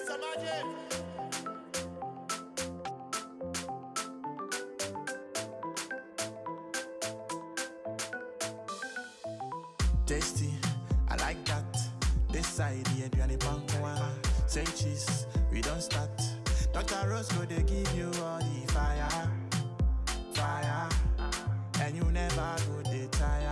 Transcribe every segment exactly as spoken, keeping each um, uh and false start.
It's a magic. Tasty, I like that. This side, the Adriani Pankwa. Say cheese, we don't start. Doctor Roscoe, they give you all the fire, fire. And you never go they tire,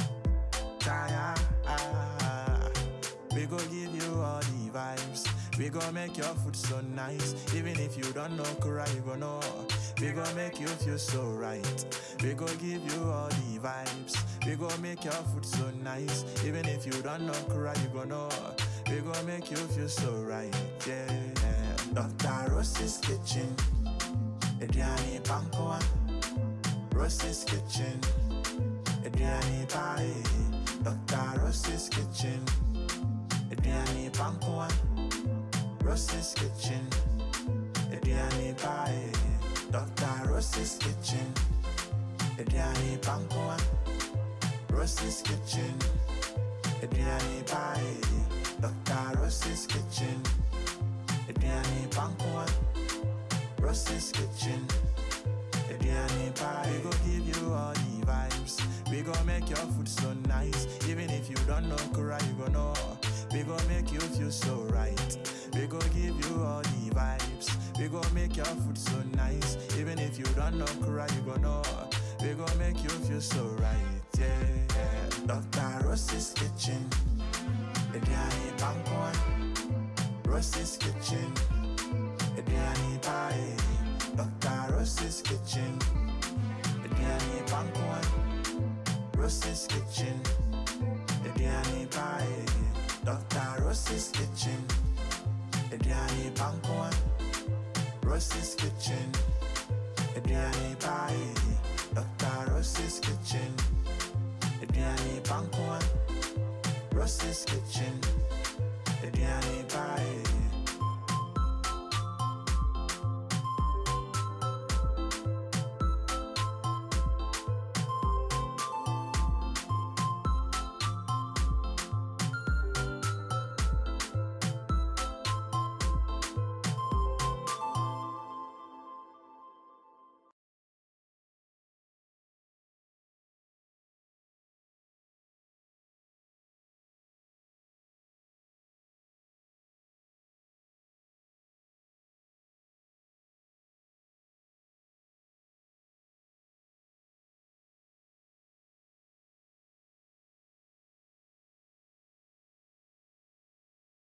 tire. Ah. We go give you all the vibes. We go make your food so nice. Even if you don't know Kura, you go know. We go make you feel so right. We go give you all the vibes. We go make your food so nice. Even if you don't know Kura, you go know. We go make you feel so right. Yeah. Doctor Ross's kitchen. Adriani Pankwa. Ross's kitchen. Adriani Pie. Doctor Ross's kitchen. Adriani Pankwa. Ross's kitchen. Adriani Pie. Doctor Ross's kitchen. Adriani Pankwa. Ross's kitchen. Adriani Pie. Doctor Ross's kitchen. Adriani Pankwa. Ross's kitchen. Adriani Pie. We go give you all the vibes. We go make your food so nice. Even if you don't know Kura, you go know. We go make you feel so right. We go give you all the vibes. We go make your food so nice. Even if you don't know Kura, you go know. We go make you feel so right. Yeah, yeah. Doctor Ross's kitchen. Adriani Pankwa. Ross's kitchen. Adriani Pie. Doctor Ross's kitchen. Adriani Pankwa. Ross's kitchen. Adriani Pie. Doctor Ross's kitchen. Adriani Pankwa. Ross's kitchen. Adriani Pie. Doctor Ross's kitchen. Adriani Pankwa. Ross's kitchen.